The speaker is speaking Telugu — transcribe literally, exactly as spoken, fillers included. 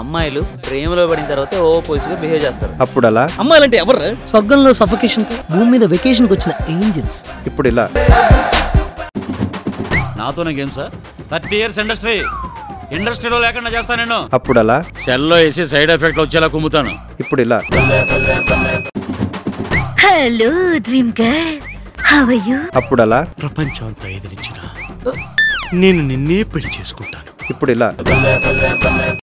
అమ్మాయిలు ప్రేమలో పడిన తర్వాత ఓ పొజిషన్ బిహేవ్ చేస్తారు. అప్పుడు అలా అమ్మాయిలంటే ఎవరు? స్వర్గంలో సఫకేషన్ భూమి మీద వెకేషన్ కి వచ్చిన ఏంజల్స్. ఇప్పుడు ఇలా నాతోనే game sir. Thirty years industry ఇండస్ట్రీలో లేకుండా చేస్తాను నేను. అప్పుడు అలా సెల్లో వేసి సైడ్ ఎఫెక్ట్ వచ్చేలా కుమ్ముతాను. ఇప్పుడు ఇలా hello dream girl, how are you? అప్పుడు అలా ప్రపంచం అంతా ఎదిరించిన నేను నిన్నే పెళ్లి చేసుకుంటాను. ఇప్పుడు ఇలా